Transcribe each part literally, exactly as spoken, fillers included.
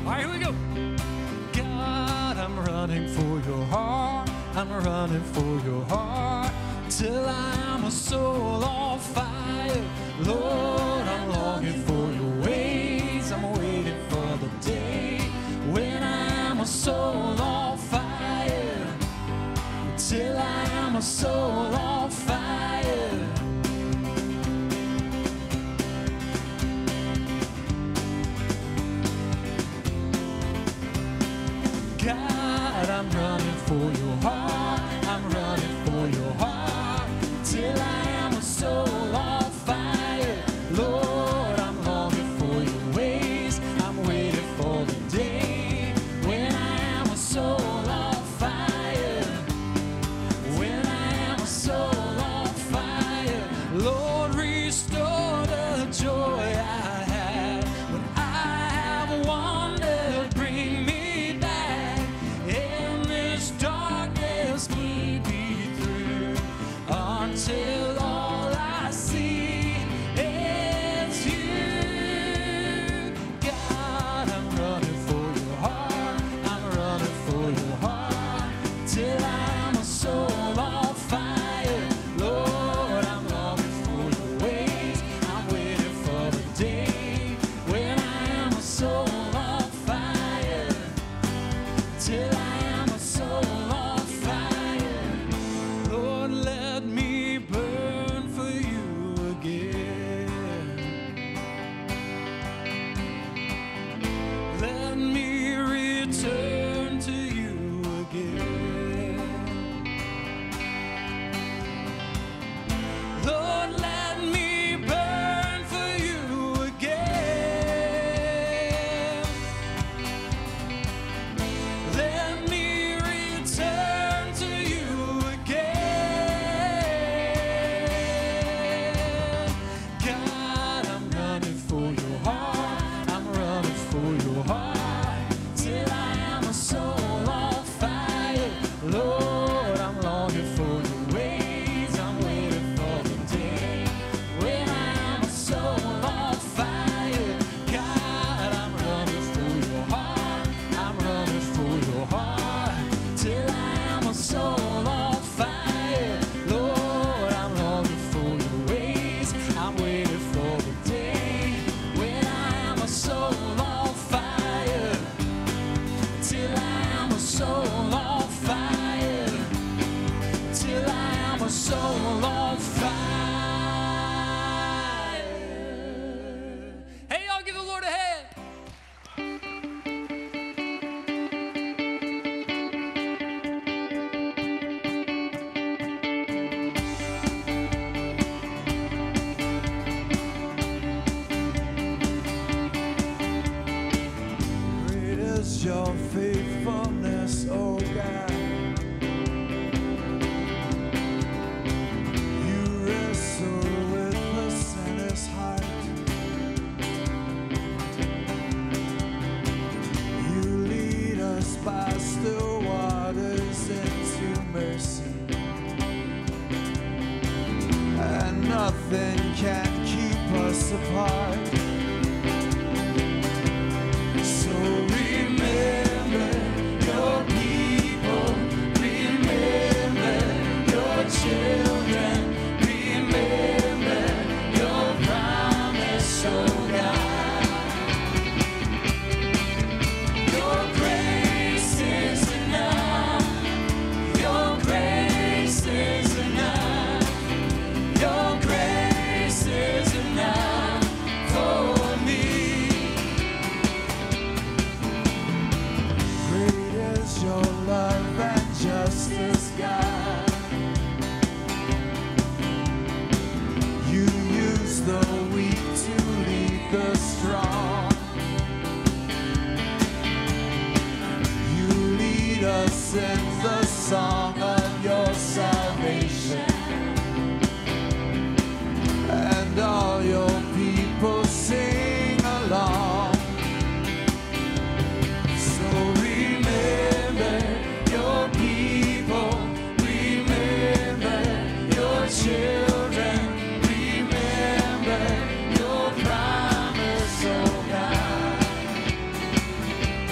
right, here we go. God, I'm running for your heart. I'm running for your heart till I'm a soul on fire. Lord, I'm longing for your ways. I'm waiting for the day when I'm a soul on fire. Till I'm a soul on fire. God, I'm running for your heart. I'm running for your heart till I am a soul on fire. Lord, I'm longing for your ways. I'm waiting for the day when I am a soul on fire. When I am a soul on fire. Lord, restore the joy I had when I have wandered. Bring me back in this darkness. Keep me through until all I see is you. God, I'm running for your heart. I'm running for your heart till I'm a soul on fire. Lord, I'm longing for your ways. I'm waiting for the day when I am a soul on fire. Till I am a soul on fire. Lord, let me burn for you again. Let me return to you again. Lord, let me burn for you again. Let me return to you again. God, I'm running for your heart. I'm running for your heart till I am a soul on fire. Lord, I'm longing for your ways. I'm waiting for the day when I am a soul on fire. God, I'm running for your heart. I'm running for your heart till I am a soul on fire. Lord, I'm longing for your ways. I'm waiting for the day when I am a soul on fire. Till I am a soul on fire. Till I am a soul on fire. Hey, y'all, give the Lord a hand. Great is your faithfulness, oh God. You wrestle with the sinner's heart. You lead us by still waters into mercy, and nothing can keep us apart. So remember your people, remember your children, remember your promise, oh God. Your grace is enough, your grace is enough, your grace is enough for me. Great is your love and justice, God. You use the weak to lead the strong. You lead us in the song of your salvation, and all your people sing along. So remember your people, remember your children, remember your promise, oh God.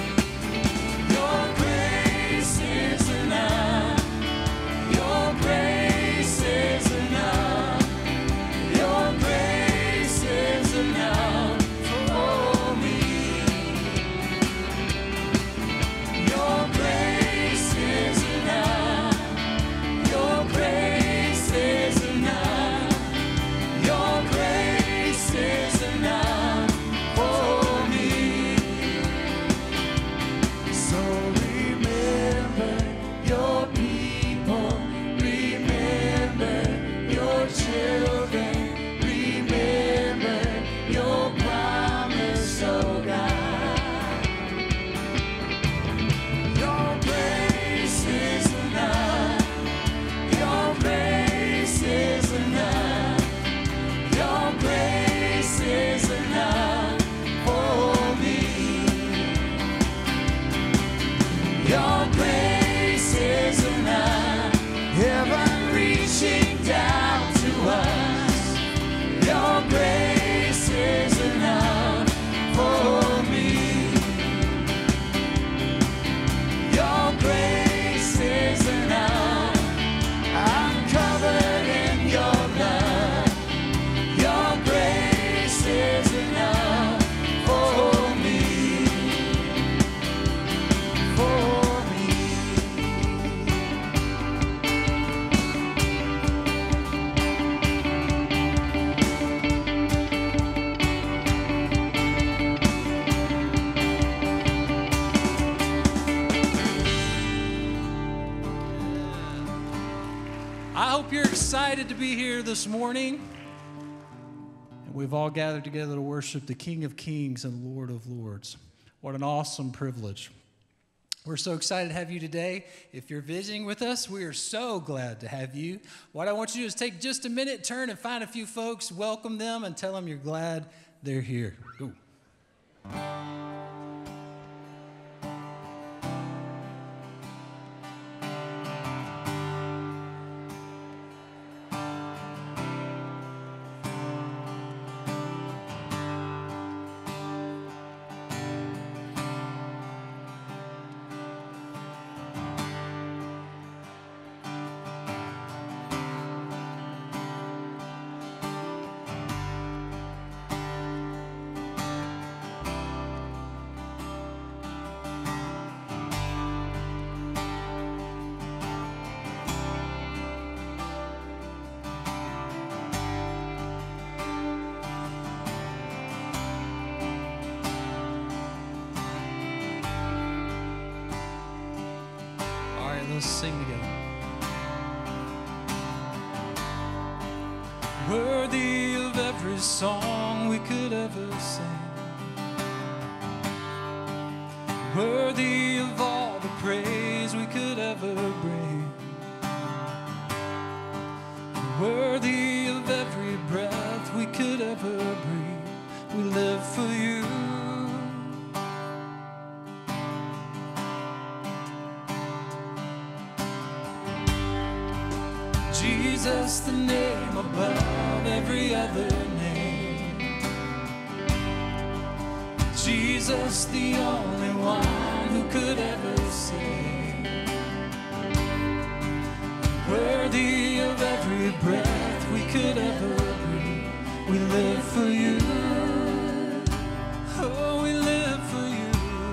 hope you're excited to be here this morning. And we've all gathered together to worship the King of Kings and Lord of Lords. What an awesome privilege. We're so excited to have you today. If you're visiting with us, we are so glad to have you. What I want you to do is take just a minute, turn and find a few folks, welcome them, and tell them you're glad they're here. Ooh. Let's sing together. Worthy of every song we could ever sing, worthy of all the praise we could ever bring, worthy of every breath we could ever breathe. We live for you. Jesus, the name above every other name. Jesus, the only one who could ever save. Worthy of every breath we could ever breathe. We live for you. Oh, we live for you.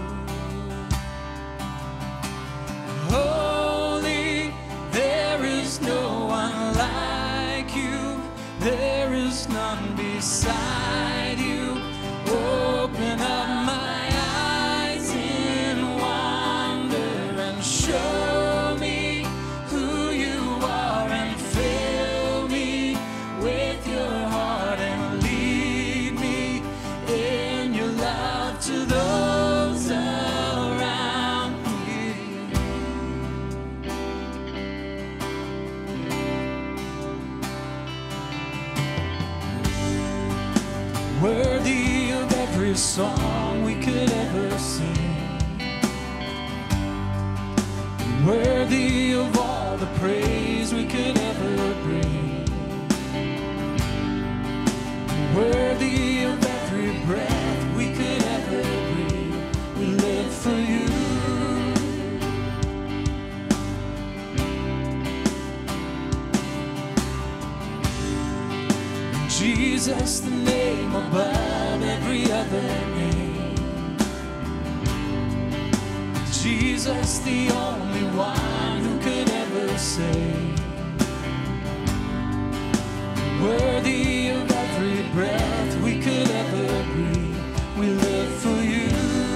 Holy, there is no one like you. There is none beside you. Open up my eyes in wonder and show me who you are, and fill me with your heart and lead me in your love to those around me. Worthy of every song we could ever sing, worthy of all the praise we could ever bring, worthy of every breath we could ever breathe. We live for you. Jesus, the name above every other name. Jesus, the only one who could ever save. Worthy of every breath we could ever breathe. We live for you.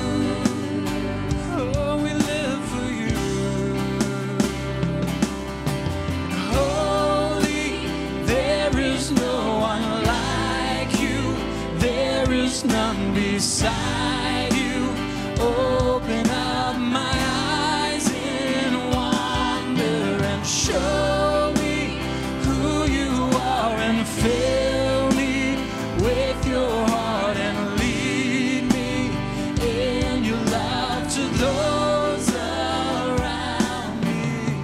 Oh, we live for you. Holy, there is no one like you. There is none beside you. Open up my eyes in wonder and show me who you are, and fill me with your heart and lead me in your love to those around me.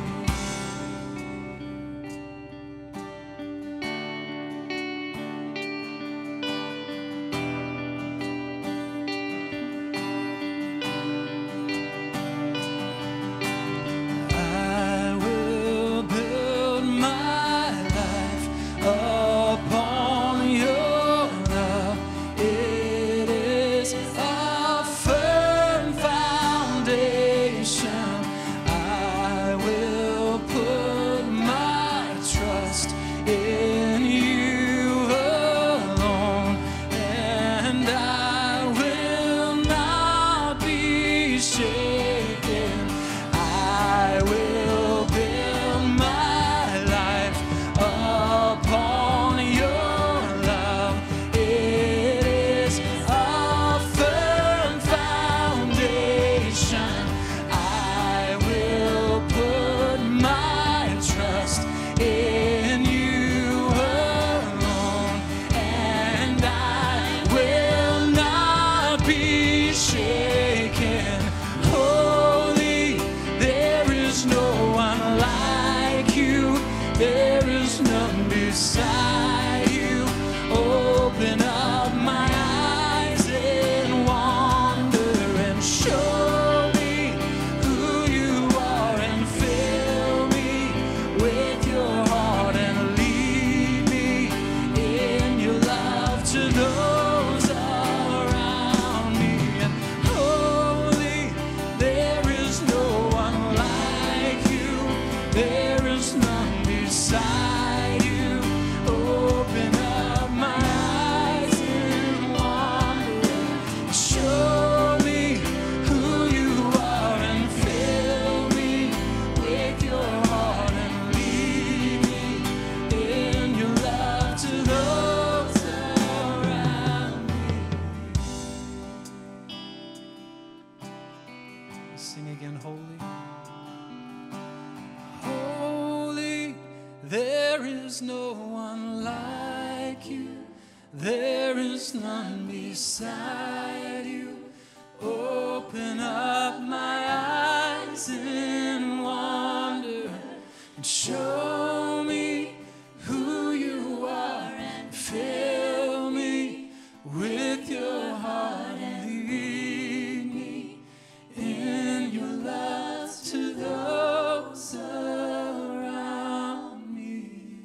Sing again, holy. Holy, there is no one like you. There is none beside you. Open up my eyes in wonder and show me who you are and fill me with your heart and lead me in your love to those around me.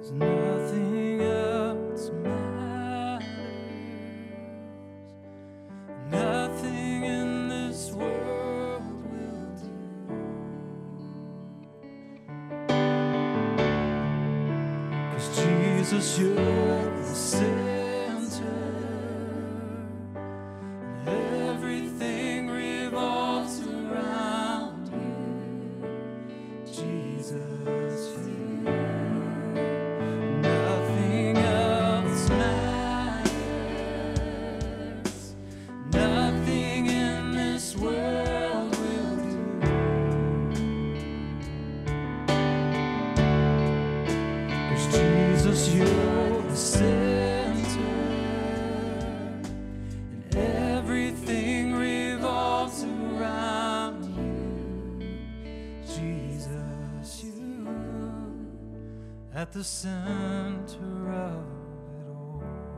Nothing else matters. Nothing in this world will do. 'Cause Jesus, you're the center, and everything revolves around you. Jesus, you. Nothing else matters. Nothing in this world will do. 'Cause Jesus, you're the center, and everything revolves around you. Jesus, you at the center of it all.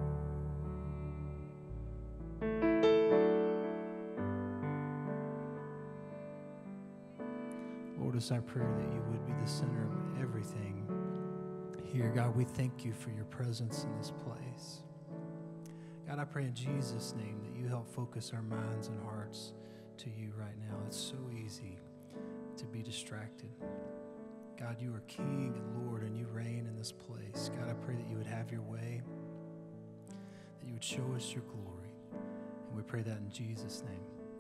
Lord, it's our prayer that you would be the center of everything here. God, we thank you for your presence in this place. God, I pray in Jesus' name that you help focus our minds and hearts to you right now. It's so easy to be distracted. God, you are King and Lord, and you reign in this place. God, I pray that you would have your way, that you would show us your glory. And we pray that in Jesus' name.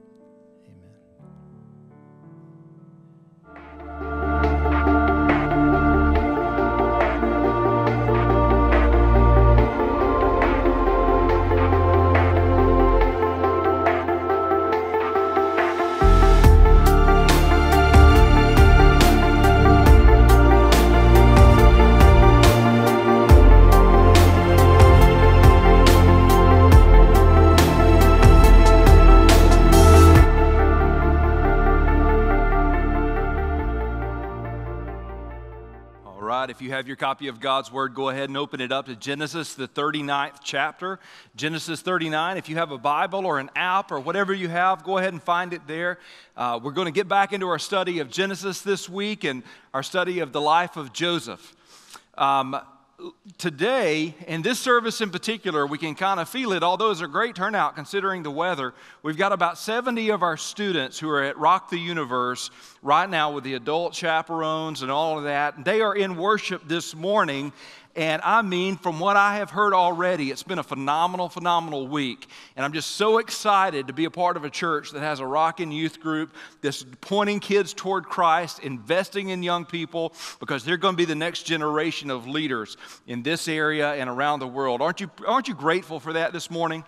If you have your copy of God's Word, go ahead and open it up to Genesis, the thirty-ninth chapter. Genesis thirty-nine. If you have a Bible or an app or whatever you have, go ahead and find it there. Uh, we're going to get back into our study of Genesis this week and our study of the life of Joseph. Um, Today, in this service in particular, we can kind of feel it, although it's a great turnout considering the weather. We've got about seventy of our students who are at Rock the Universe right now with the adult chaperones and all of that. They are in worship this morning, and I mean, from what I have heard already, it's been a phenomenal, phenomenal week. And I'm just so excited to be a part of a church that has a rockin' youth group that's pointing kids toward Christ, investing in young people, because they're going to be the next generation of leaders in this area and around the world. Aren't you, aren't you grateful for that this morning?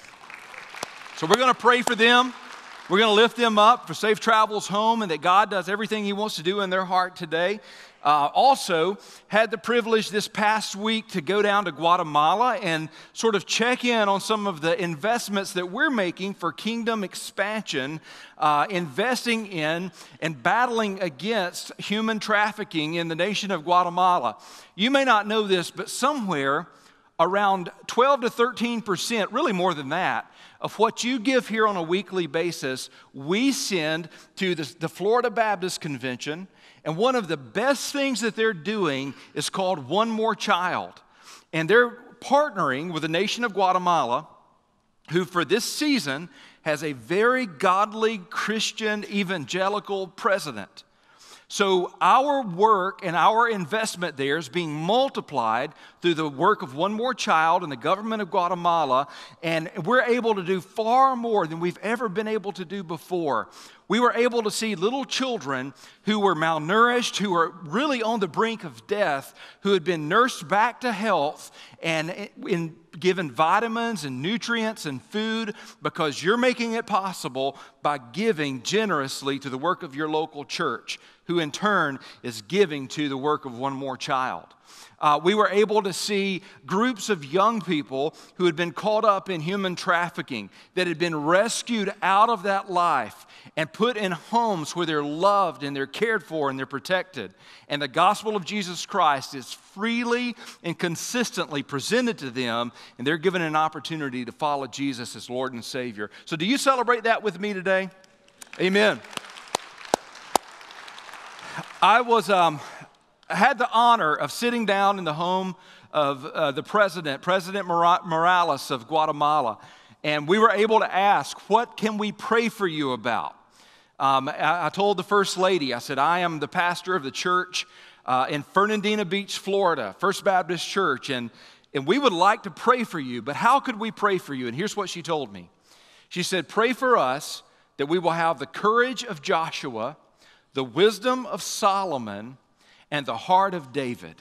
So we're going to pray for them. We're going to lift them up for safe travels home, and that God does everything He wants to do in their heart today. Uh, also, had the privilege this past week to go down to Guatemala and sort of check in on some of the investments that we're making for kingdom expansion, uh, investing in and battling against human trafficking in the nation of Guatemala. You may not know this, but somewhere around twelve to thirteen percent, really more than that, of what you give here on a weekly basis, we send to the, the Florida Baptist Convention. And one of the best things that they're doing is called One More Child. And they're partnering with the nation of Guatemala, who for this season has a very godly Christian evangelical president. So our work and our investment there is being multiplied through the work of One More Child and the government of Guatemala, and we're able to do far more than we've ever been able to do before. We were able to see little children who were malnourished, who were really on the brink of death, who had been nursed back to health and in, given vitamins and nutrients and food, because you're making it possible by giving generously to the work of your local church, who in turn is giving to the work of One More Child. Uh, we were able to see groups of young people who had been caught up in human trafficking, that had been rescued out of that life and put in homes where they're loved and they're cared for and they're protected. And the gospel of Jesus Christ is freely and consistently presented to them, and they're given an opportunity to follow Jesus as Lord and Savior. So do you celebrate that with me today? Amen. I was... Um, I had the honor of sitting down in the home of uh, the president, President Mora- Morales of Guatemala, and we were able to ask, what can we pray for you about? Um, I, I told the First Lady, I said, I am the pastor of the church uh, in Fernandina Beach, Florida, First Baptist Church, and, and we would like to pray for you, but how could we pray for you? And here's what she told me. She said, pray for us that we will have the courage of Joshua, the wisdom of Solomon, and the heart of David.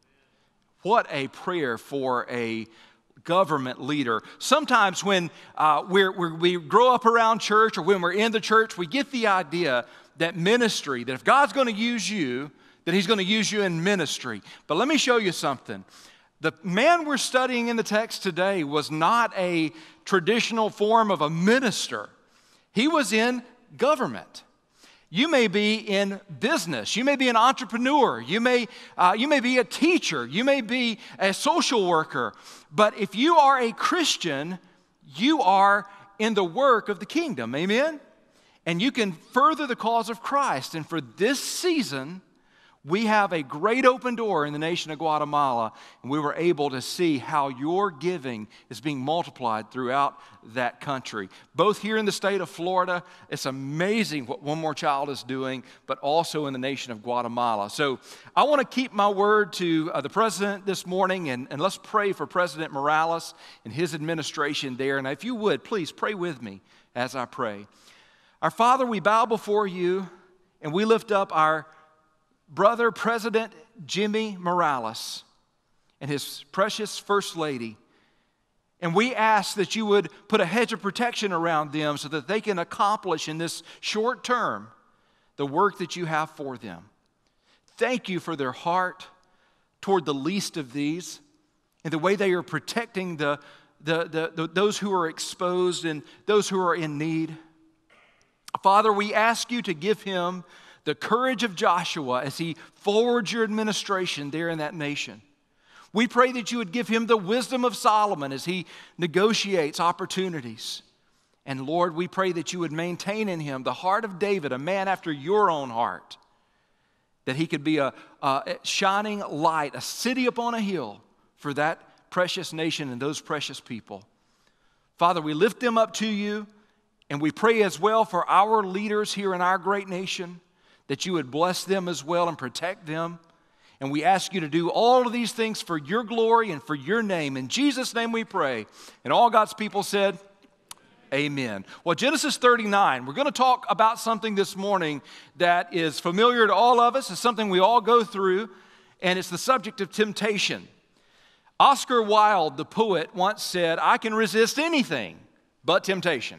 What a prayer for a government leader. Sometimes when uh, we're, we're, we grow up around church, or when we're in the church, we get the idea that ministry, that if God's going to use you, that He's going to use you in ministry. But let me show you something. The man we're studying in the text today was not a traditional form of a minister. He was in government. You may be in business. You may be an entrepreneur. You may, uh, you may be a teacher. You may be a social worker. But if you are a Christian, you are in the work of the kingdom. Amen? And you can further the cause of Christ. And for this season, we have a great open door in the nation of Guatemala, and we were able to see how your giving is being multiplied throughout that country. Both here in the state of Florida, it's amazing what One More Child is doing, but also in the nation of Guatemala. So I want to keep my word to uh, the president this morning, and, and let's pray for President Morales and his administration there. And if you would, please pray with me as I pray. Our Father, we bow before you, and we lift up our brother, President Jimmy Morales, and his precious First Lady. And we ask that you would put a hedge of protection around them so that they can accomplish in this short term the work that you have for them. Thank you for their heart toward the least of these and the way they are protecting the, the, the, the, those who are exposed and those who are in need. Father, we ask you to give him the courage of Joshua as he forwards your administration there in that nation. We pray that you would give him the wisdom of Solomon as he negotiates opportunities. And Lord, we pray that you would maintain in him the heart of David, a man after your own heart, that he could be a, a shining light, a city upon a hill for that precious nation and those precious people. Father, we lift them up to you, and we pray as well for our leaders here in our great nation, that you would bless them as well and protect them. And we ask you to do all of these things for your glory and for your name. In Jesus' name we pray. And all God's people said, amen. Well, Genesis thirty-nine, we're going to talk about something this morning that is familiar to all of us. It's something we all go through, and it's the subject of temptation. Oscar Wilde, the poet, once said, I can resist anything but temptation.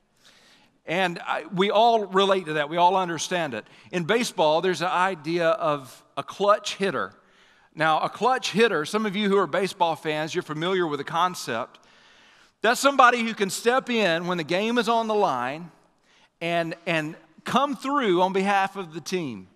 And I, we all relate to that. We all understand it. In baseball, there's an idea of a clutch hitter. Now, a clutch hitter, some of you who are baseball fans, you're familiar with the concept. That's somebody who can step in when the game is on the line and, and come through on behalf of the team.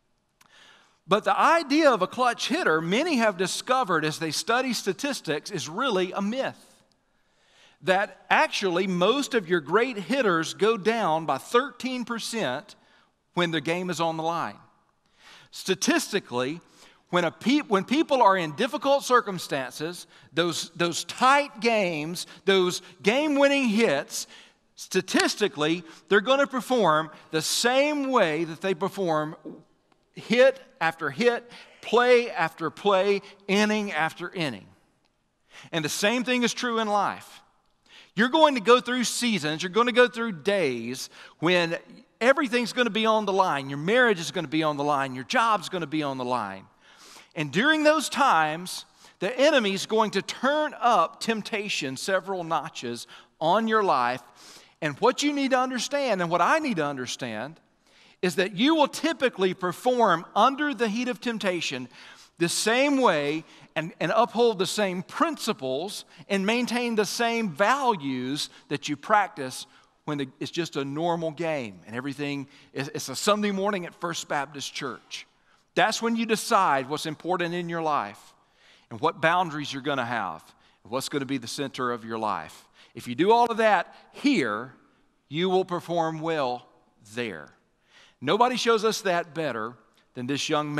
But the idea of a clutch hitter, many have discovered as they study statistics, is really a myth. That actually most of your great hitters go down by thirteen percent when the game is on the line. Statistically, when, a pe- when people are in difficult circumstances, those, those tight games, those game-winning hits, statistically, they're going to perform the same way that they perform hit after hit, play after play, inning after inning. And the same thing is true in life. You're going to go through seasons, you're going to go through days when everything's going to be on the line. Your marriage is going to be on the line. Your job's going to be on the line. And during those times, the enemy's going to turn up temptation several notches on your life. And what you need to understand, and what I need to understand, is that you will typically perform under the heat of temptation the same way and, and uphold the same principles and maintain the same values that you practice when the, it's just a normal game and everything is it's a Sunday morning at First Baptist Church. That's when you decide what's important in your life and what boundaries you're going to have and what's going to be the center of your life. If you do all of that here, you will perform well there. Nobody shows us that better than this young man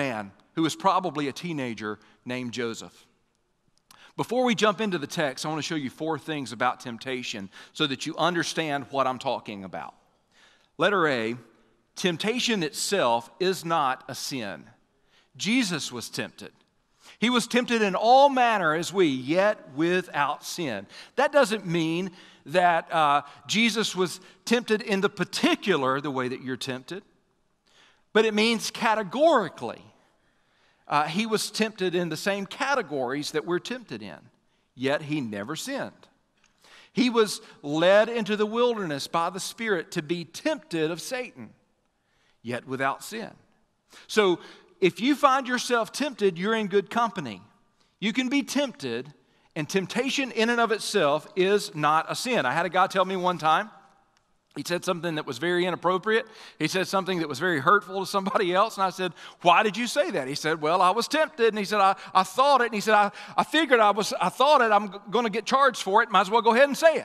who was probably a teenager named Joseph. Before we jump into the text, I want to show you four things about temptation so that you understand what I'm talking about. Letter A, temptation itself is not a sin. Jesus was tempted. He was tempted in all manner as we, yet without sin. That doesn't mean that uh, Jesus was tempted in the particular the way that you're tempted, but it means categorically. Uh, he was tempted in the same categories that we're tempted in, yet he never sinned. He was led into the wilderness by the Spirit to be tempted of Satan, yet without sin. So if you find yourself tempted, you're in good company. You can be tempted, and temptation in and of itself is not a sin. I had a guy tell me one time, he said something that was very inappropriate. He said something that was very hurtful to somebody else. And I said, why did you say that? He said, well, I was tempted. And he said, I, I thought it. And he said, I, I figured I was, I thought it. I'm going to get charged for it. Might as well go ahead and say it.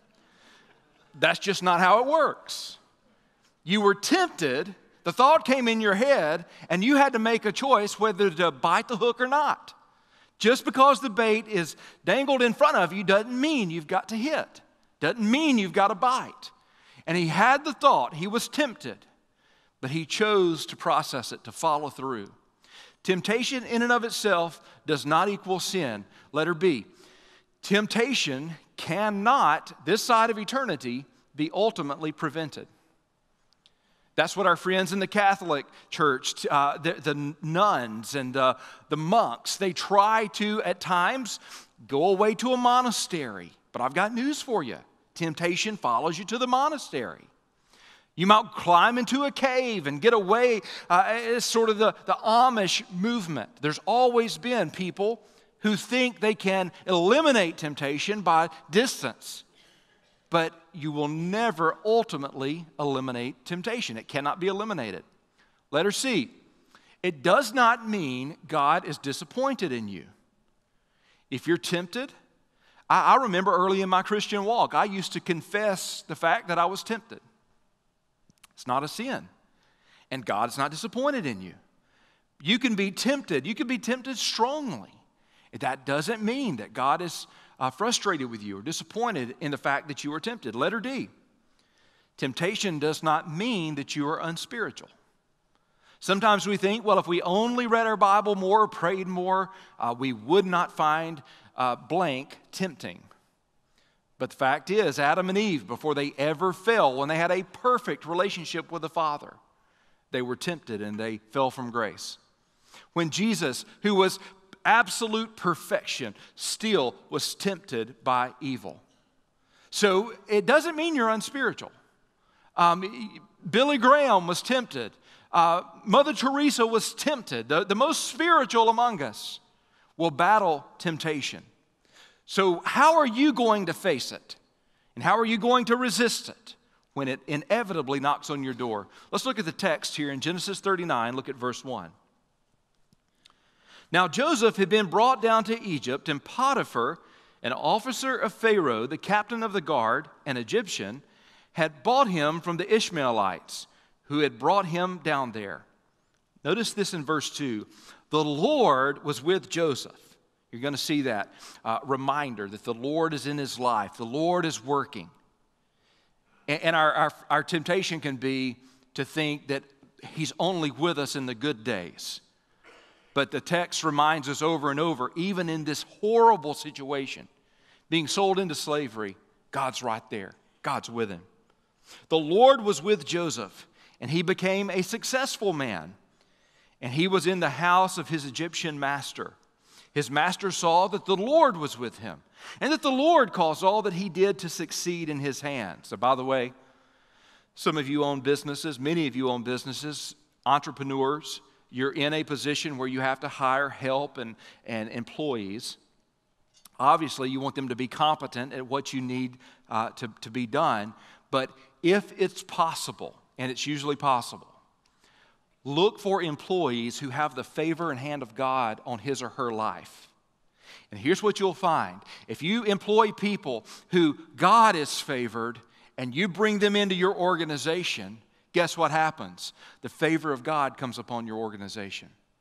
That's just not how it works. You were tempted. The thought came in your head, and you had to make a choice whether to bite the hook or not. Just because the bait is dangled in front of you doesn't mean you've got to hit. Doesn't mean you've got to bite. And he had the thought, he was tempted, but he chose to process it, to follow through. Temptation in and of itself does not equal sin. Letter B, temptation cannot, this side of eternity, be ultimately prevented. That's what our friends in the Catholic Church, uh, the, the nuns and uh, the monks, they try to, at times, go away to a monastery. But I've got news for you. Temptation follows you to the monastery. You might climb into a cave and get away. Uh, it's sort of the, the Amish movement. There's always been people who think they can eliminate temptation by distance. But you will never ultimately eliminate temptation. It cannot be eliminated. Letter C, it does not mean God is disappointed in you. If you're tempted, I remember early in my Christian walk, I used to confess the fact that I was tempted. It's not a sin. And God's not disappointed in you. You can be tempted. You can be tempted strongly. That doesn't mean that God is uh, frustrated with you or disappointed in the fact that you were tempted. Letter D, temptation does not mean that you are unspiritual. Sometimes we think, well, if we only read our Bible more or prayed more, uh, we would not find Uh, blank tempting. But the fact is, Adam and Eve, before they ever fell, when they had a perfect relationship with the Father, they were tempted and they fell from grace. When Jesus, who was absolute perfection, still was tempted by evil. So it doesn't mean you're unspiritual. Um, Billy Graham was tempted. Uh, Mother Teresa was tempted. The, the most spiritual among us will battle temptation. So how are you going to face it? And how are you going to resist it when it inevitably knocks on your door? Let's look at the text here in Genesis thirty-nine. Look at verse one. Now Joseph had been brought down to Egypt, and Potiphar, an officer of Pharaoh, the captain of the guard, an Egyptian, had bought him from the Ishmaelites, who had brought him down there. Notice this in verse two. The Lord was with Joseph. You're going to see that uh, reminder that the Lord is in his life. The Lord is working. And, and our, our, our temptation can be to think that he's only with us in the good days. But the text reminds us over and over, even in this horrible situation, being sold into slavery, God's right there. God's with him. The Lord was with Joseph, and he became a successful man. And he was in the house of his Egyptian master. His master saw that the Lord was with him, and that the Lord caused all that he did to succeed in his hands. So, by the way, some of you own businesses, many of you own businesses, entrepreneurs. You're in a position where you have to hire help and, and employees. Obviously, you want them to be competent at what you need uh, to, to be done. But if it's possible, and it's usually possible, look for employees who have the favor and hand of God on his or her life. And here's what you'll find. If you employ people who God is favored and you bring them into your organization, guess what happens? The favor of God comes upon your organization.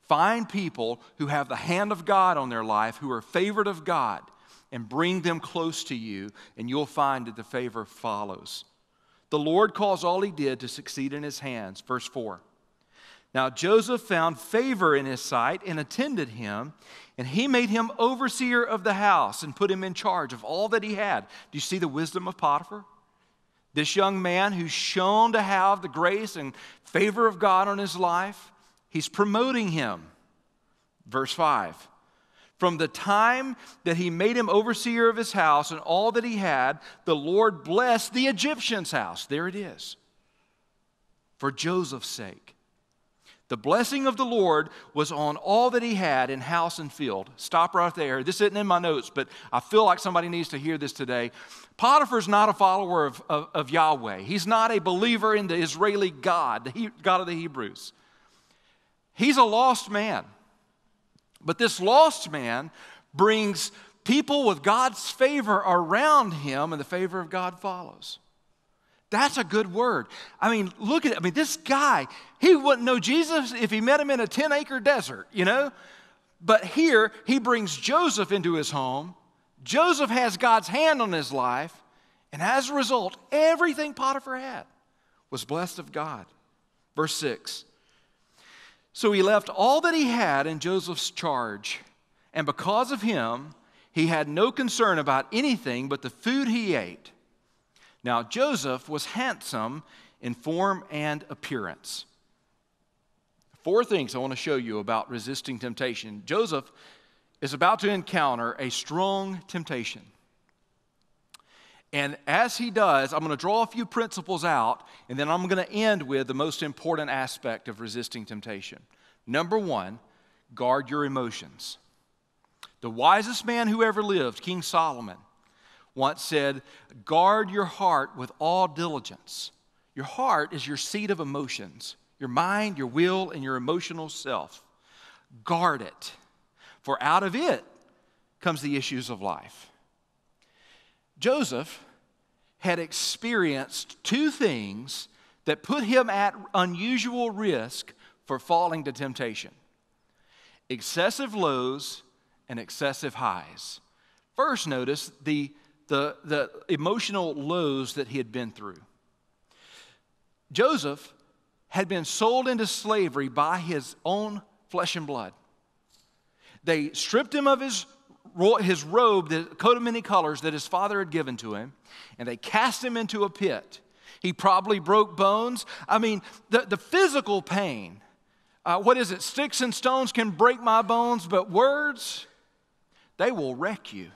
Find people who have the hand of God on their life, who are favored of God, and bring them close to you, and you'll find that the favor follows. The Lord caused all he did to succeed in his hands. Verse four. Now Joseph found favor in his sight and attended him, and he made him overseer of the house and put him in charge of all that he had. Do you see the wisdom of Potiphar? This young man who's shown to have the grace and favor of God on his life, he's promoting him. Verse five. From the time that he made him overseer of his house and all that he had, the Lord blessed the Egyptian's house. There it is. For Joseph's sake. The blessing of the Lord was on all that he had in house and field. Stop right there. This isn't in my notes, but I feel like somebody needs to hear this today. Potiphar's not a follower of, of, of Yahweh. He's not a believer in the Israeli God, the he, God of the Hebrews. He's a lost man. But this lost man brings people with God's favor around him, and the favor of God follows. That's a good word. I mean, look at it. I mean, this guy, he wouldn't know Jesus if he met him in a ten-acre desert, you know? But here, he brings Joseph into his home. Joseph has God's hand on his life, and as a result, everything Potiphar had was blessed of God. Verse six. So he left all that he had in Joseph's charge, and because of him, he had no concern about anything but the food he ate. Now Joseph was handsome in form and appearance. Four things I want to show you about resisting temptation. Joseph is about to encounter a strong temptation. And as he does, I'm going to draw a few principles out, and then I'm going to end with the most important aspect of resisting temptation. Number one, guard your emotions. The wisest man who ever lived, King Solomon, once said, guard your heart with all diligence. Your heart is your seat of emotions, your mind, your will, and your emotional self. Guard it, for out of it comes the issues of life. Joseph had experienced two things that put him at unusual risk for falling to temptation: excessive lows and excessive highs. First, notice the, the, the emotional lows that he had been through. Joseph had been sold into slavery by his own flesh and blood. They stripped him of his his robe, the coat of many colors that his father had given to him, and they cast him into a pit. He probably broke bones. I mean, the, the physical pain, uh, what is it? Sticks and stones can break my bones, but words, they will wreck you.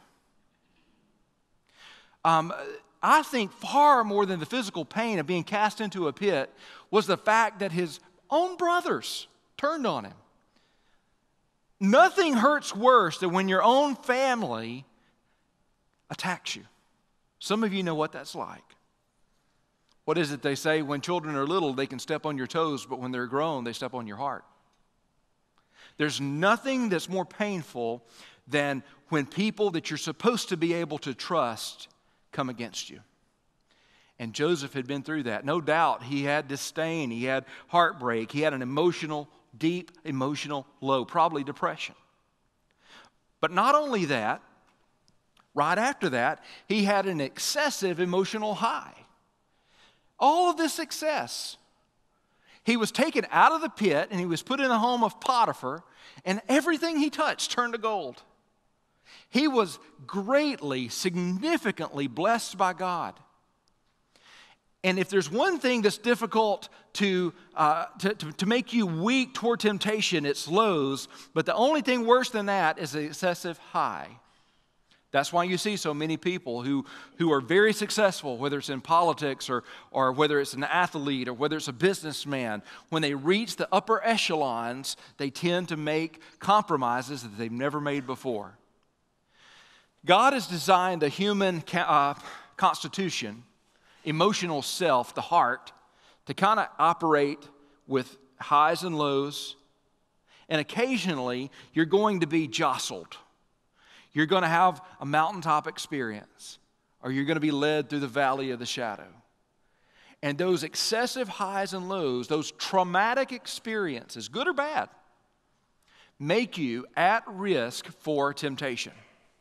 Um, I think far more than the physical pain of being cast into a pit was the fact that his own brothers turned on him. Nothing hurts worse than when your own family attacks you. Some of you know what that's like. What is it they say? When children are little, they can step on your toes, but when they're grown, they step on your heart. There's nothing that's more painful than when people that you're supposed to be able to trust come against you. And Joseph had been through that. No doubt he had disdain, he had heartbreak, he had an emotional deep emotional low, probably depression. But not only that, right after that, he had an excessive emotional high. All of this success. He was taken out of the pit and he was put in the home of Potiphar, and everything he touched turned to gold. He was greatly, significantly blessed by God. And if there's one thing that's difficult to, uh, to, to, to make you weak toward temptation, it's lows. But the only thing worse than that is the excessive high. That's why you see so many people who, who are very successful, whether it's in politics or, or whether it's an athlete or whether it's a businessman. When they reach the upper echelons, they tend to make compromises that they've never made before. God has designed the human uh, constitution, emotional self, the heart, to kind of operate with highs and lows. And occasionally, you're going to be jostled. You're going to have a mountaintop experience, or you're going to be led through the valley of the shadow. And those excessive highs and lows, those traumatic experiences, good or bad, make you at risk for temptation.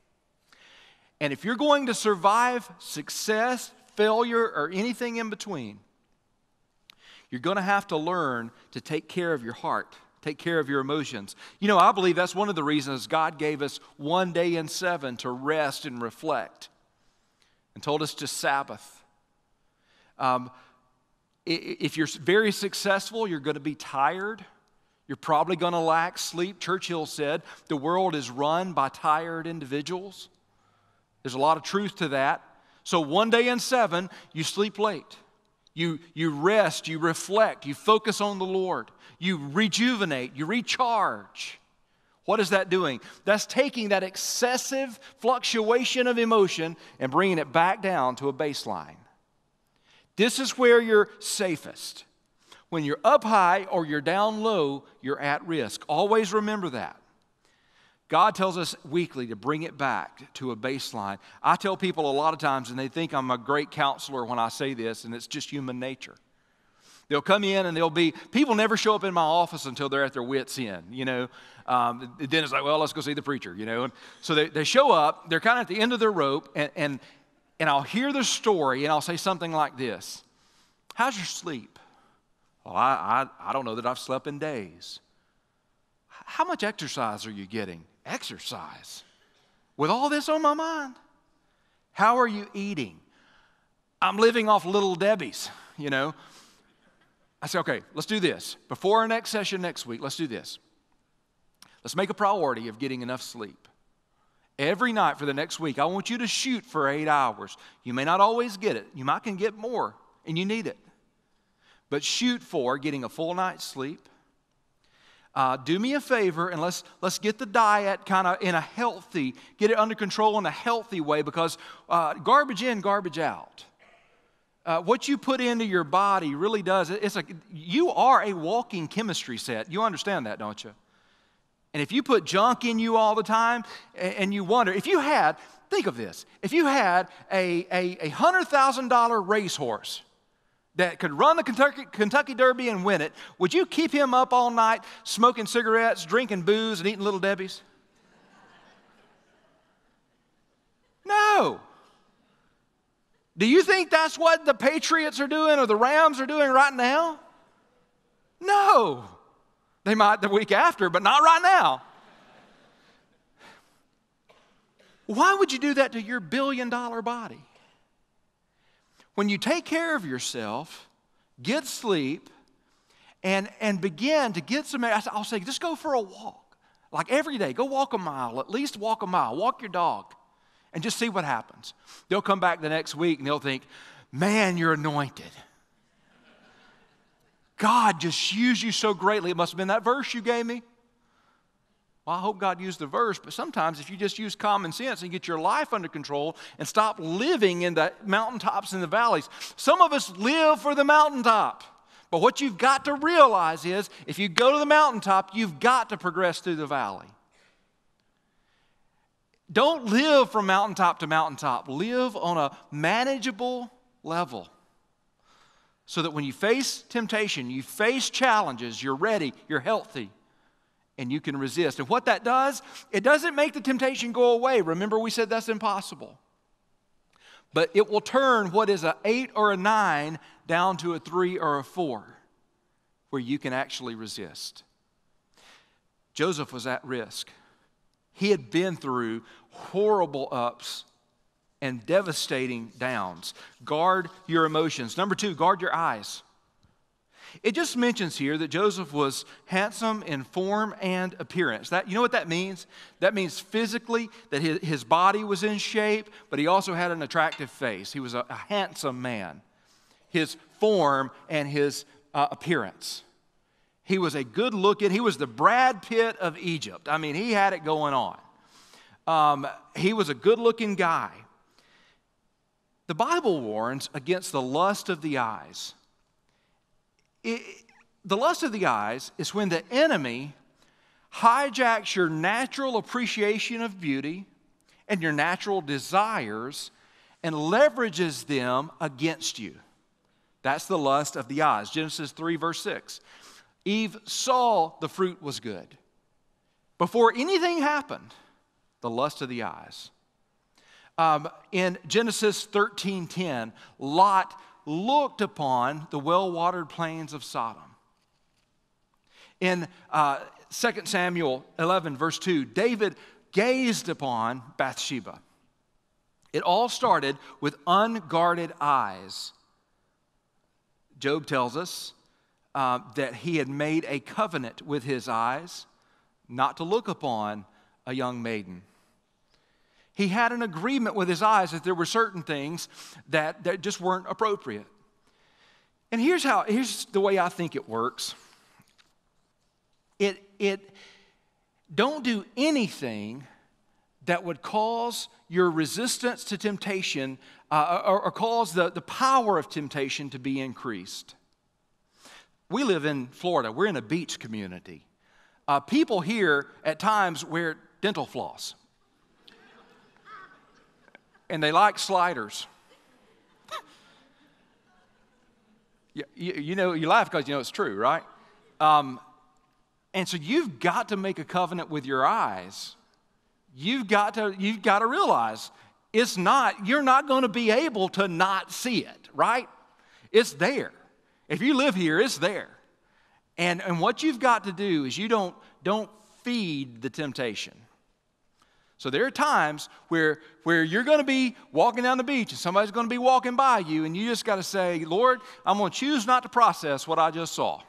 And if you're going to survive success, failure, or anything in between, you're going to have to learn to take care of your heart, take care of your emotions. You know, I believe that's one of the reasons God gave us one day in seven to rest and reflect and told us to Sabbath. Um, if you're very successful, you're going to be tired. You're probably going to lack sleep. Churchill said, the world is run by tired individuals. There's a lot of truth to that. So one day in seven, you sleep late. You, you rest, you reflect, you focus on the Lord. You rejuvenate, you recharge. What is that doing? That's taking that excessive fluctuation of emotion and bringing it back down to a baseline. This is where you're safest. When you're up high or you're down low, you're at risk. Always remember that. God tells us weekly to bring it back to a baseline. I tell people a lot of times, and they think I'm a great counselor when I say this, and it's just human nature. They'll come in and they'll be, people never show up in my office until they're at their wits' end, you know. Um, then it's like, well, let's go see the preacher, you know. And so they, they show up, they're kind of at the end of their rope, and, and, and I'll hear their story, and I'll say something like this. How's your sleep? Well, I, I, I don't know that I've slept in days. How much exercise are you getting? Exercise? With all this on my mind? How are you eating? I'm living off Little Debbie's, you know. I say, okay, let's do this. Before our next session next week, let's do this. Let's make a priority of getting enough sleep. Every night for the next week, I want you to shoot for eight hours. You may not always get it. You might can get more, and you need it. But shoot for getting a full night's sleep. Uh, do me a favor and let's let's get the diet kind of in a healthy, get it under control in a healthy way, because uh, garbage in, garbage out. Uh, what you put into your body really does. It's a you are a walking chemistry set. You understand that, don't you? And if you put junk in you all the time, and, and you wonder if you had, think of this: if you had a a, a hundred thousand dollar racehorse that could run the Kentucky, Kentucky Derby and win it, would you keep him up all night smoking cigarettes, drinking booze, and eating Little Debbie's? No. Do you think that's what the Patriots are doing or the Rams are doing right now? No. They might the week after, but not right now. Why would you do that to your billion-dollar body? When you take care of yourself, get sleep, and, and begin to get some, I'll say, just go for a walk. Like every day, go walk a mile, at least walk a mile, walk your dog, and just see what happens. They'll come back the next week and they'll think, man, you're anointed. God just used you so greatly. It must have been that verse you gave me. Well, I hope God used the verse, but sometimes if you just use common sense and get your life under control and stop living in the mountaintops and the valleys. Some of us live for the mountaintop. But what you've got to realize is if you go to the mountaintop, you've got to progress through the valley. Don't live from mountaintop to mountaintop. Live on a manageable level so that when you face temptation, you face challenges, you're ready, you're healthy, and you can resist. And what that does, it doesn't make the temptation go away. Remember, we said that's impossible. But it will turn what is an eight or a nine down to a three or a four, where you can actually resist. Joseph was at risk. He had been through horrible ups and devastating downs. Guard your emotions. Number two, guard your eyes. It just mentions here that Joseph was handsome in form and appearance. That, you know what that means? That means physically that his, his body was in shape, but he also had an attractive face. He was a, a handsome man. His form and his uh, appearance. He was a good looking, he was the Brad Pitt of Egypt. I mean, he had it going on. Um, he was a good looking guy. The Bible warns against the lust of the eyes. It, the lust of the eyes is when the enemy hijacks your natural appreciation of beauty and your natural desires and leverages them against you. That's the lust of the eyes. Genesis three, verse six. Eve saw the fruit was good. Before anything happened, the lust of the eyes. Um, in Genesis thirteen ten, Lot looked upon the well-watered plains of Sodom. In uh, Second Samuel eleven, verse two, David gazed upon Bathsheba. It all started with unguarded eyes. Job tells us uh, that he had made a covenant with his eyes not to look upon a young maiden. He had an agreement with his eyes that there were certain things that, that just weren't appropriate. And here's how, here's the way I think it works. It, it, don't do anything that would cause your resistance to temptation uh, or, or cause the, the power of temptation to be increased. We live in Florida. We're in a beach community. Uh, people here at times wear dental floss. And they like sliders. you, you, you know, you laugh because you know it's true, right? Um, and so you've got to make a covenant with your eyes. You've got to, you've got to realize it's not, you're not going to be able to not see it, right? It's there. If you live here, it's there. And, and what you've got to do is you don't, don't feed the temptation. So there are times where, where you're going to be walking down the beach and somebody's going to be walking by you and you just got to say, Lord, I'm going to choose not to process what I just saw.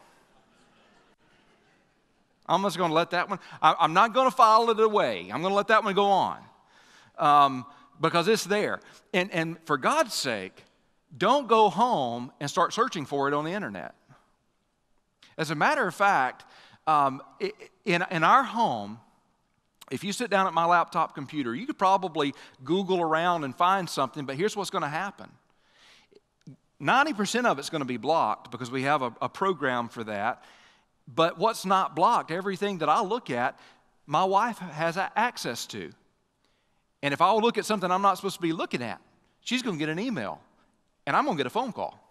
I'm just going to let that one, I, I'm not going to file it away. I'm going to let that one go on um, because it's there. And, and for God's sake, don't go home and start searching for it on the internet. As a matter of fact, um, in, in our home, if you sit down at my laptop computer, you could probably Google around and find something, but here's what's going to happen. ninety percent of it's going to be blocked because we have a, a program for that. But what's not blocked, everything that I look at, my wife has access to. And if I look at something I'm not supposed to be looking at, she's going to get an email, and I'm going to get a phone call.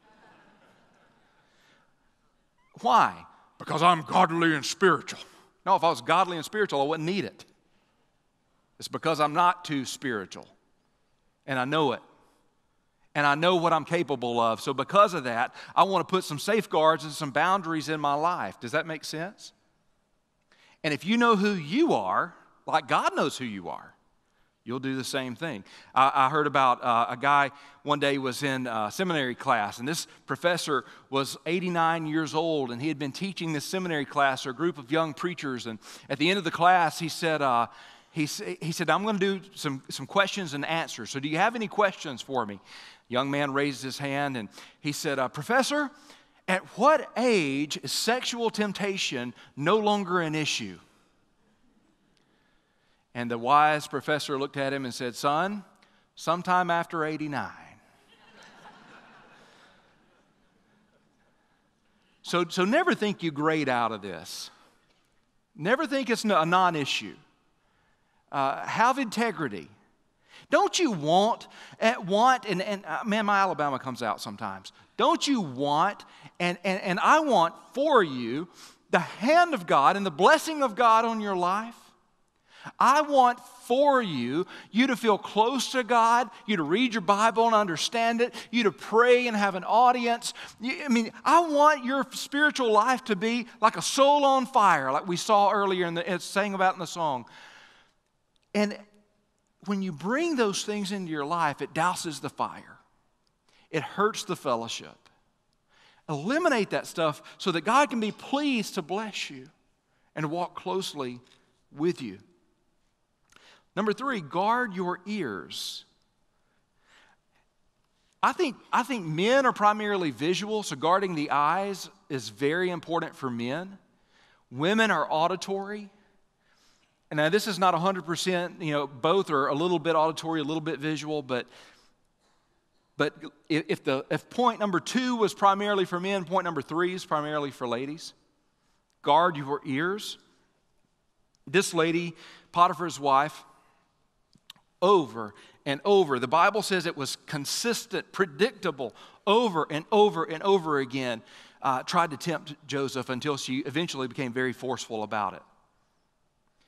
Why? Because I'm godly and spiritual. No, if I was godly and spiritual, I wouldn't need it. It's because I'm not too spiritual, and I know it. And I know what I'm capable of. So because of that, I want to put some safeguards and some boundaries in my life. Does that make sense? And if you know who you are, like God knows who you are, you'll do the same thing. I, I heard about uh, a guy one day was in uh, seminary class, and this professor was eighty-nine years old, and he had been teaching this seminary class or a group of young preachers. And at the end of the class, he said, uh, he, he said, I'm going to do some, some questions and answers. So do you have any questions for me? Young man raised his hand and he said, uh, Professor, at what age is sexual temptation no longer an issue? And the wise professor looked at him and said, Son, sometime after eighty-nine. so, so never think you grade out of this. Never think it's a non-issue. Uh, have integrity. Don't you want, uh, want and, and uh, man, my Alabama comes out sometimes. Don't you want, and, and, and I want for you, the hand of God and the blessing of God on your life? I want for you, you to feel close to God, you to read your Bible and understand it, you to pray and have an audience. You, I mean, I want your spiritual life to be like a soul on fire, like we saw earlier in the, it's sang about in the song. And when you bring those things into your life, it douses the fire. It hurts the fellowship. Eliminate that stuff so that God can be pleased to bless you and walk closely with you. Number three, guard your ears. I think, I think men are primarily visual, so guarding the eyes is very important for men. Women are auditory. And now this is not one hundred percent, you know, both are a little bit auditory, a little bit visual, but, but if, the, if point number two was primarily for men, point number three is primarily for ladies. Guard your ears. This lady, Potiphar's wife, over and over, the Bible says it was consistent, predictable, over and over and over again, uh, tried to tempt Joseph until she eventually became very forceful about it.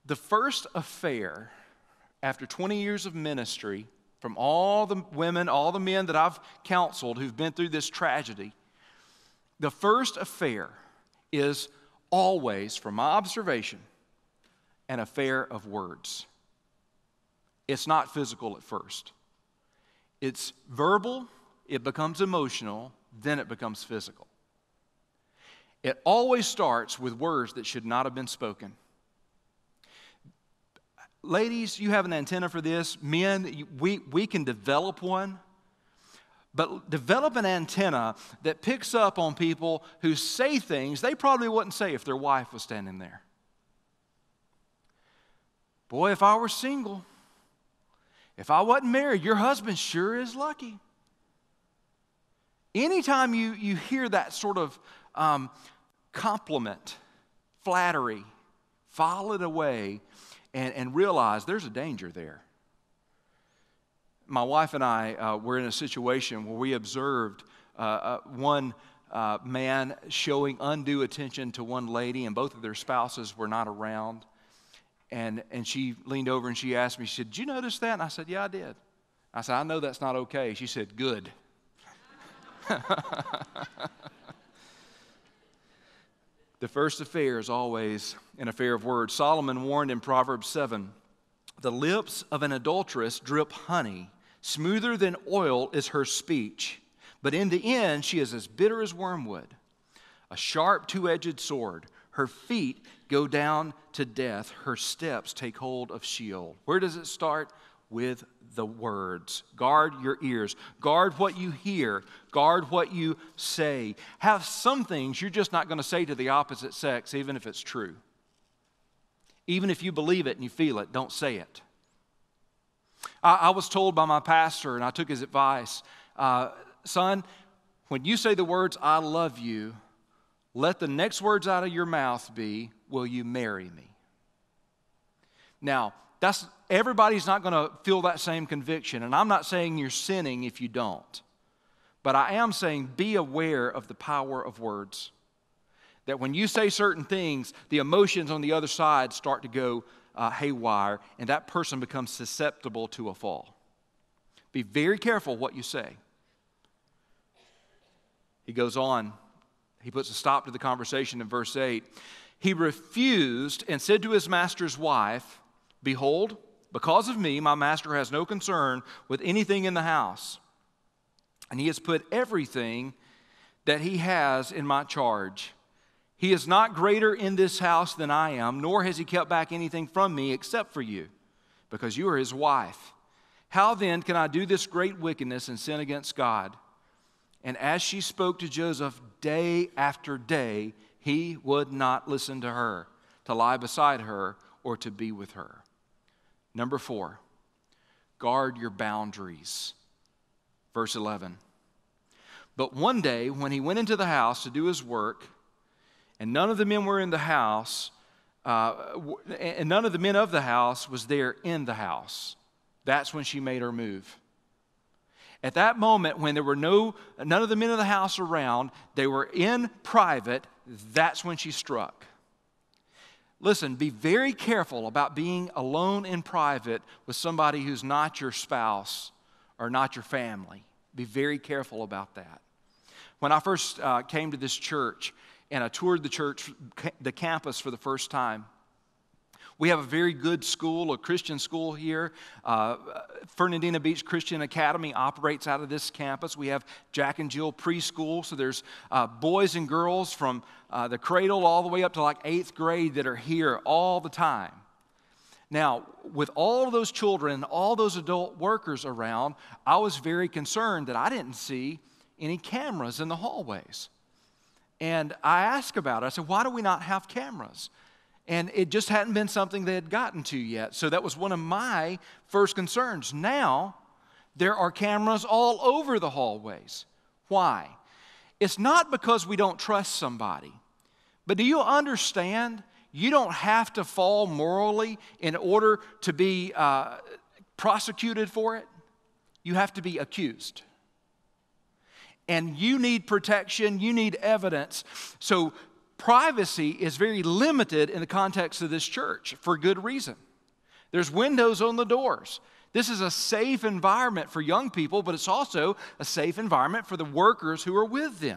The first affair after twenty years of ministry, from all the women, all the men that I've counseled who've been through this tragedy, the first affair is always, from my observation, an affair of words. It's not physical at first. It's verbal, it becomes emotional, then it becomes physical. It always starts with words that should not have been spoken. Ladies, you have an antenna for this. Men, we, we can develop one. But develop an antenna that picks up on people who say things they probably wouldn't say if their wife was standing there. Boy, if I were single, if I wasn't married, your husband sure is lucky. Anytime you, you hear that sort of um, compliment, flattery, file it away and, and realize there's a danger there. My wife and I uh, were in a situation where we observed uh, uh, one uh, man showing undue attention to one lady, and both of their spouses were not around. And, and she leaned over and she asked me, she said, "Did you notice that?" And I said, "Yeah, I did." I said, "I know that's not okay." She said, "Good." The first affair is always an affair of words. Solomon warned in Proverbs seven, "The lips of an adulteress drip honey. Smoother than oil is her speech, but in the end she is as bitter as wormwood. A sharp two-edged sword. Her feet go down to death. Her steps take hold of Sheol." Where does it start? With the words. Guard your ears. Guard what you hear. Guard what you say. Have some things you're just not going to say to the opposite sex, even if it's true. Even if you believe it and you feel it, don't say it. I, I was told by my pastor, and I took his advice, uh, son, when you say the words, "I love you," let the next words out of your mouth be, "Will you marry me?" Now, that's everybody's not going to feel that same conviction, and I'm not saying you're sinning if you don't. But I am saying be aware of the power of words. That when you say certain things, the emotions on the other side start to go uh, haywire, and that person becomes susceptible to a fall. Be very careful what you say. He goes on. He puts a stop to the conversation in verse eight. He refused and said to his master's wife, "Behold, because of me, my master has no concern with anything in the house. And he has put everything that he has in my charge. He is not greater in this house than I am, nor has he kept back anything from me except for you, because you are his wife. How then can I do this great wickedness and sin against God?" And as she spoke to Joseph day after day, he would not listen to her, to lie beside her, or to be with her. Number four, guard your boundaries. Verse eleven. But one day when he went into the house to do his work, and none of the men were in the house, uh, and none of the men of the house was there in the house, that's when she made her move. At that moment, when there were no none of the men of the house around, they were in private, that's when she struck. Listen, be very careful about being alone in private with somebody who's not your spouse or not your family. Be very careful about that. When I first uh, came to this church and I toured the church, the campus for the first time, we have a very good school, a Christian school here. Uh, Fernandina Beach Christian Academy operates out of this campus. We have Jack and Jill preschool, so there's uh, boys and girls from uh, the cradle all the way up to like eighth grade that are here all the time. Now, with all of those children, all those adult workers around, I was very concerned that I didn't see any cameras in the hallways. And I asked about it. I said, why do we not have cameras? And it just hadn't been something they had gotten to yet. So that was one of my first concerns. Now, there are cameras all over the hallways. Why? It's not because we don't trust somebody. But do you understand? You don't have to fall morally in order to be uh, prosecuted for it. You have to be accused. And you need protection. You need evidence. So privacy is very limited in the context of this church for good reason. There's windows on the doors. This is a safe environment for young people, but it's also a safe environment for the workers who are with them.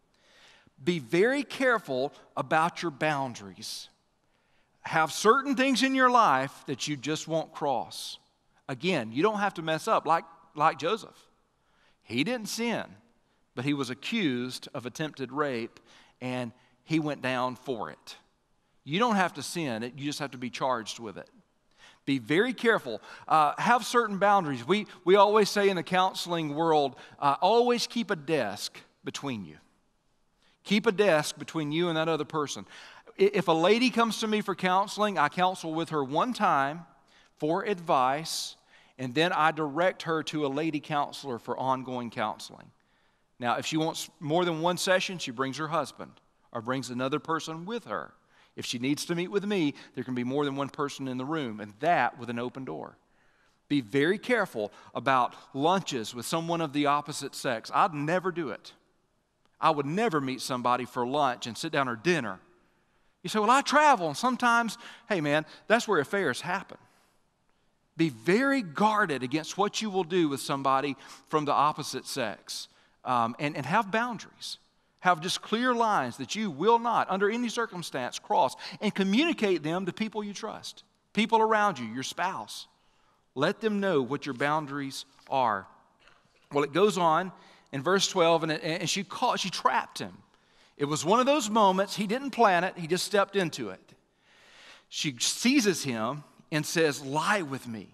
Be very careful about your boundaries. Have certain things in your life that you just won't cross. Again, you don't have to mess up like, like Joseph. He didn't sin, but he was accused of attempted rape, and he went down for it. You don't have to sin it, you just have to be charged with it. Be very careful. Uh, have certain boundaries. We, we always say in the counseling world, uh, always keep a desk between you. Keep a desk between you and that other person. If a lady comes to me for counseling, I counsel with her one time for advice, and then I direct her to a lady counselor for ongoing counseling. Now, if she wants more than one session, she brings her husband or brings another person with her. If she needs to meet with me, there can be more than one person in the room, and that with an open door. Be very careful about lunches with someone of the opposite sex. I'd never do it. I would never meet somebody for lunch and sit down or dinner. You say, well, I travel, and sometimes, hey man, that's where affairs happen. Be very guarded against what you will do with somebody from the opposite sex, um, and, and have boundaries. Have just clear lines that you will not, under any circumstance, cross, and communicate them to people you trust, people around you, your spouse. Let them know what your boundaries are. Well, it goes on in verse twelve, and, it, and she caught, she trapped him. It was one of those moments, he didn't plan it, he just stepped into it. She seizes him and says, lie with me.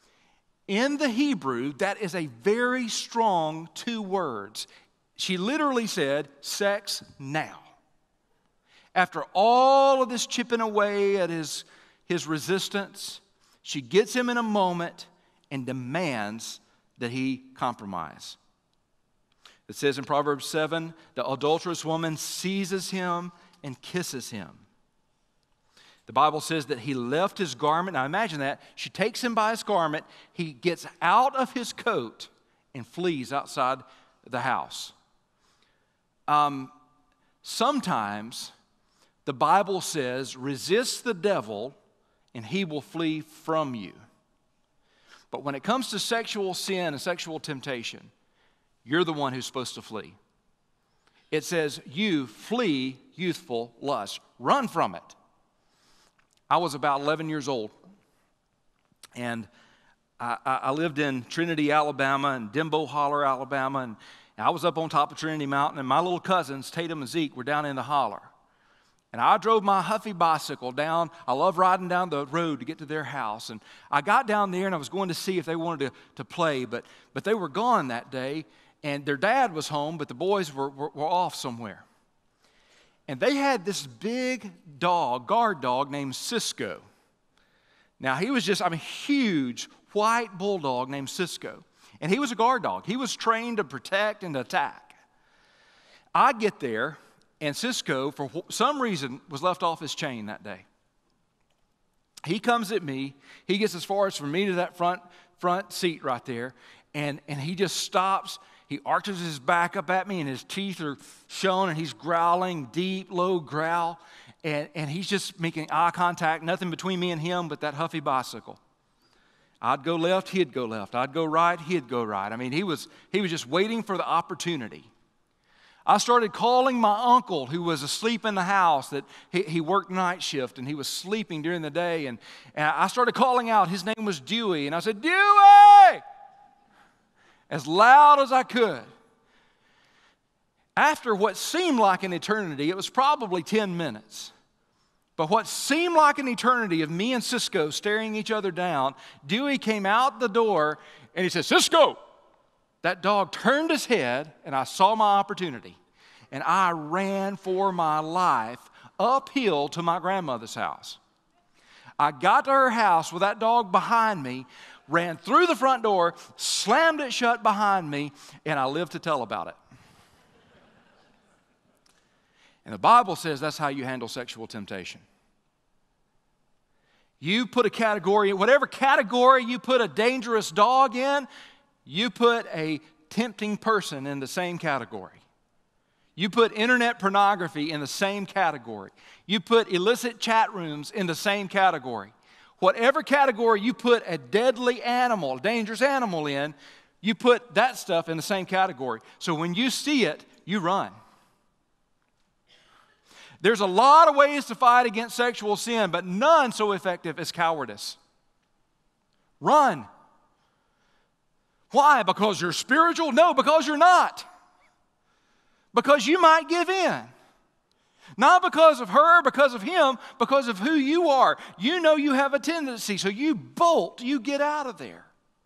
In the Hebrew, that is a very strong two words. She literally said, sex now. After all of this chipping away at his, his resistance, she gets him in a moment and demands that he compromise. It says in Proverbs seven, the adulterous woman seizes him and kisses him. The Bible says that he left his garment. Now imagine that. She takes him by his garment. He gets out of his coat and flees outside the house. Um, sometimes the Bible says, resist the devil and he will flee from you. But when it comes to sexual sin and sexual temptation, you're the one who's supposed to flee. It says, you flee youthful lust. Run from it. I was about eleven years old, and I, I lived in Trinity, Alabama, and Dimbo Holler, Alabama, and I was up on top of Trinity Mountain, and my little cousins, Tatum and Zeke, were down in the holler. And I drove my Huffy bicycle down. I love riding down the road to get to their house. And I got down there, and I was going to see if they wanted to, to play, but, but they were gone that day, and their dad was home, but the boys were, were, were off somewhere. And they had this big dog, guard dog, named Cisco. Now, he was just, I mean, huge white bulldog named Cisco. And he was a guard dog. He was trained to protect and to attack. I get there, and Cisco, for some reason, was left off his chain that day. He comes at me. He gets as far as from me to that front, front seat right there, and, and he just stops. He arches his back up at me, and his teeth are showing, and he's growling, deep, low growl, and, and he's just making eye contact, nothing between me and him but that Huffy bicycle. I'd go left, he'd go left. I'd go right, he'd go right. I mean, he was, he was just waiting for the opportunity. I started calling my uncle who was asleep in the house, that he, he worked night shift, and he was sleeping during the day, and, and I started calling out. His name was Dewey, and I said, Dewey! As loud as I could. After what seemed like an eternity, it was probably ten minutes. But what seemed like an eternity of me and Cisco staring each other down, Dewey came out the door and he said, Cisco! That dog turned his head and I saw my opportunity. And I ran for my life uphill to my grandmother's house. I got to her house with that dog behind me, ran through the front door, slammed it shut behind me, and I lived to tell about it. And the Bible says that's how you handle sexual temptation. You put a category, whatever category you put a dangerous dog in, you put a tempting person in the same category. You put internet pornography in the same category. You put illicit chat rooms in the same category. Whatever category you put a deadly animal, a dangerous animal in, you put that stuff in the same category. So when you see it, you run. There's a lot of ways to fight against sexual sin, but none so effective as cowardice. Run. Why? Because you're spiritual? No, because you're not. Because you might give in. Not because of her, because of him, because of who you are. You know you have a tendency, so you bolt, you get out of there.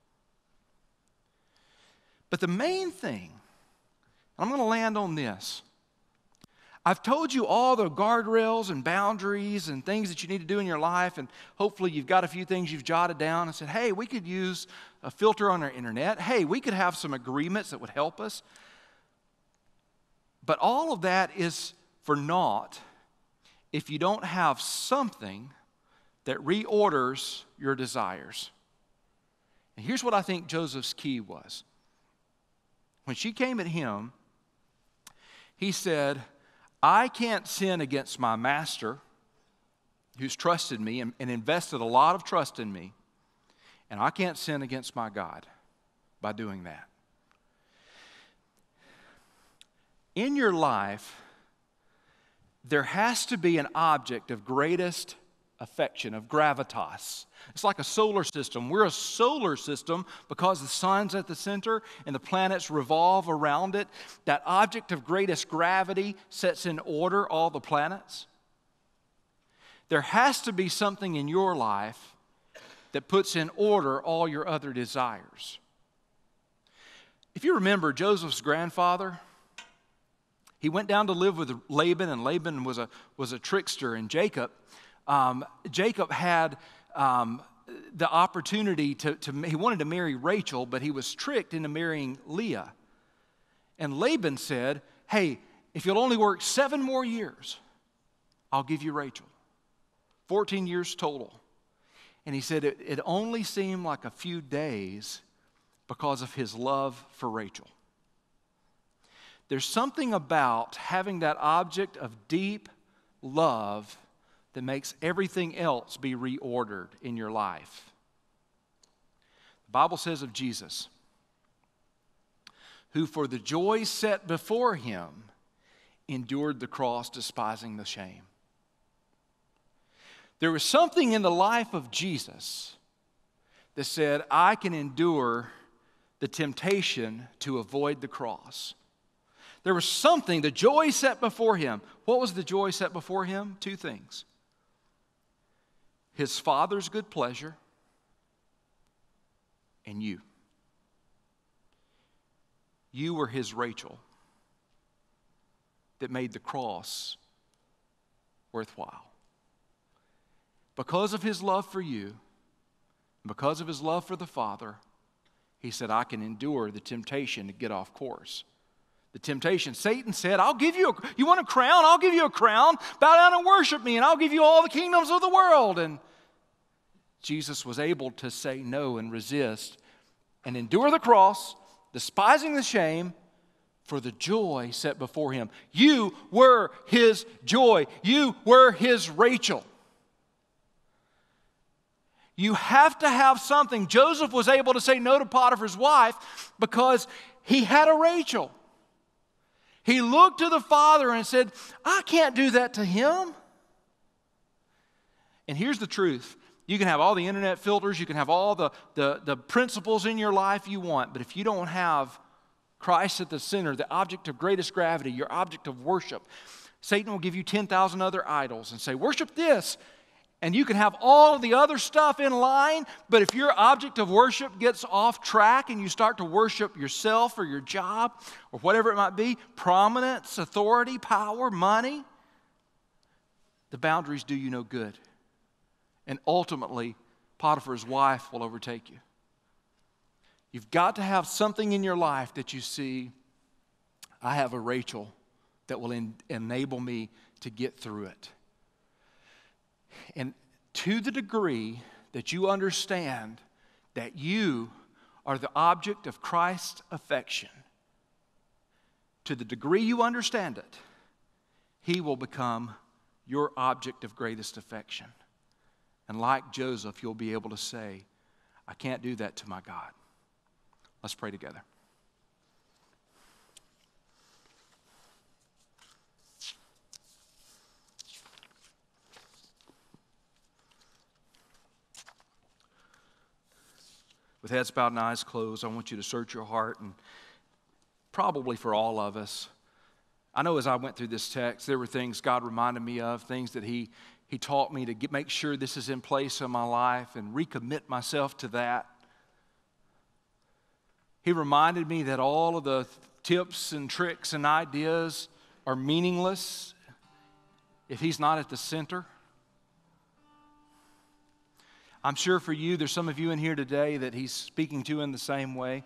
But the main thing, I'm going to land on this. I've told you all the guardrails and boundaries and things that you need to do in your life, and hopefully you've got a few things you've jotted down and said, hey, we could use a filter on our internet. Hey, we could have some agreements that would help us. But all of that is for naught if you don't have something that reorders your desires. And here's what I think Joseph's key was. When she came at him, he said, I can't sin against my master who's trusted me and, and invested a lot of trust in me, and I can't sin against my God by doing that. In your life, there has to be an object of greatest affection, of gravitas. It's like a solar system. We're a solar system because the sun's at the center and the planets revolve around it. That object of greatest gravity sets in order all the planets. There has to be something in your life that puts in order all your other desires. If you remember Joseph's grandfather, he went down to live with Laban, and Laban was a, was a trickster. And Jacob, um, Jacob had um, the opportunity to, to, he wanted to marry Rachel, but he was tricked into marrying Leah. And Laban said, hey, if you'll only work seven more years, I'll give you Rachel. fourteen years total. And he said it, it only seemed like a few days because of his love for Rachel. There's something about having that object of deep love that makes everything else be reordered in your life. The Bible says of Jesus, who for the joy set before him endured the cross, despising the shame. There was something in the life of Jesus that said, I can endure the temptation to avoid the cross. There was something, the joy set before him. What was the joy set before him? Two things. His Father's good pleasure and you. You were his Rachel that made the cross worthwhile. Because of his love for you, because of his love for the Father, he said, I can endure the temptation to get off course. The temptation, Satan said, I'll give you, a, you want a crown? I'll give you a crown. Bow down and worship me, and I'll give you all the kingdoms of the world. And Jesus was able to say no and resist and endure the cross, despising the shame, for the joy set before him. You were his joy. You were his Rachel. You have to have something. Joseph was able to say no to Potiphar's wife because he had a Rachel. He looked to the Father and said, I can't do that to him. And here's the truth. You can have all the internet filters. You can have all the, the, the principles in your life you want. But if you don't have Christ at the center, the object of greatest gravity, your object of worship, Satan will give you ten thousand other idols and say, worship this. And you can have all of the other stuff in line, but if your object of worship gets off track and you start to worship yourself or your job or whatever it might be, prominence, authority, power, money, the boundaries do you no good. And ultimately, Potiphar's wife will overtake you. You've got to have something in your life that you see, I have a Rachel that will en- enable me to get through it. And to the degree that you understand that you are the object of Christ's affection, to the degree you understand it, he will become your object of greatest affection. And like Joseph, you'll be able to say, I can't do that to my God. Let's pray together. With heads bowed and eyes closed, I want you to search your heart, and probably for all of us, I know as I went through this text, there were things God reminded me of, things that He, he taught me to get, make sure this is in place in my life and recommit myself to that. He reminded me that all of the tips and tricks and ideas are meaningless if He's not at the center. I'm sure for you, there's some of you in here today that He's speaking to in the same way.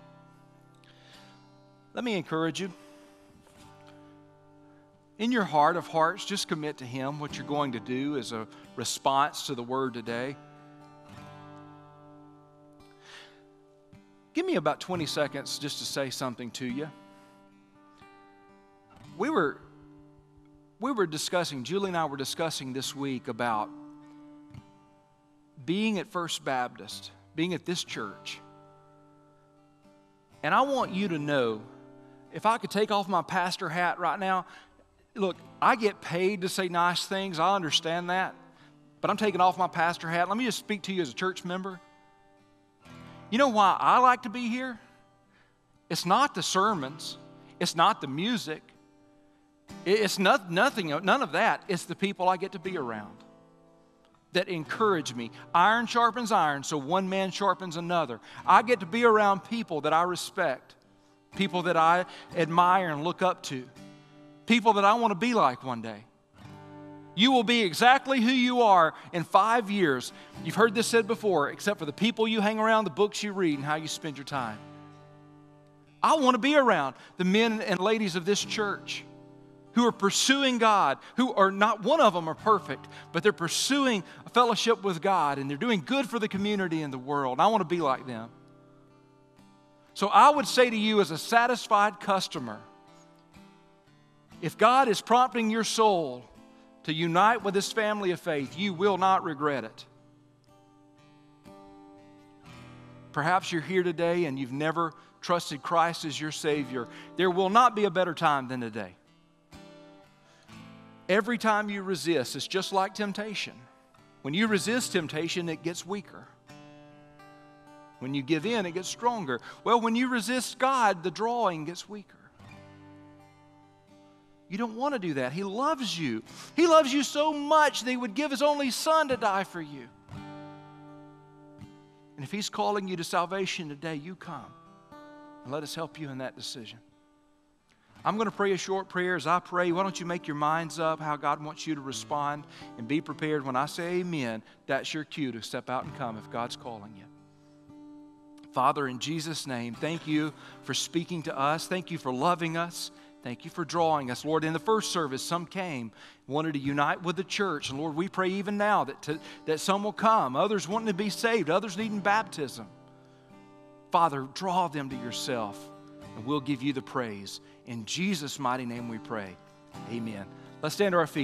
Let me encourage you. In your heart of hearts, just commit to Him what you're going to do as a response to the Word today. Give me about twenty seconds just to say something to you. We were, we were discussing, Julie and I were discussing this week about being at First Baptist, being at this church. And I want you to know, if I could take off my pastor hat right now, look, I get paid to say nice things. I understand that. But I'm taking off my pastor hat. Let me just speak to you as a church member. You know why I like to be here? It's not the sermons. It's not the music. It's not, nothing, none of that. It's the people I get to be around that encourage me. Iron sharpens iron, so one man sharpens another. I get to be around people that I respect, people that I admire and look up to, people that I want to be like one day. You will be exactly who you are in five years. You've heard this said before, except for the people you hang around, the books you read, and how you spend your time. I want to be around the men and ladies of this church who are pursuing God, who are not one of them are perfect, but they're pursuing a fellowship with God, and they're doing good for the community and the world. I want to be like them. So I would say to you as a satisfied customer, if God is prompting your soul to unite with His family of faith, you will not regret it. Perhaps you're here today and you've never trusted Christ as your Savior. There will not be a better time than today. Every time you resist, it's just like temptation. When you resist temptation, it gets weaker. When you give in, it gets stronger. Well, when you resist God, the drawing gets weaker. You don't want to do that. He loves you. He loves you so much that He would give His only Son to die for you. And if He's calling you to salvation today, you come. And let us help you in that decision. I'm going to pray a short prayer. As I pray, why don't you make your minds up how God wants you to respond and be prepared. When I say amen, that's your cue to step out and come if God's calling you. Father, in Jesus' name, thank you for speaking to us. Thank you for loving us. Thank you for drawing us. Lord, in the first service, some came, wanted to unite with the church. And Lord, we pray even now that, to, that some will come. Others wanting to be saved. Others needing baptism. Father, draw them to yourself, and we'll give you the praise. In Jesus' mighty name we pray. Amen. Let's stand to our feet.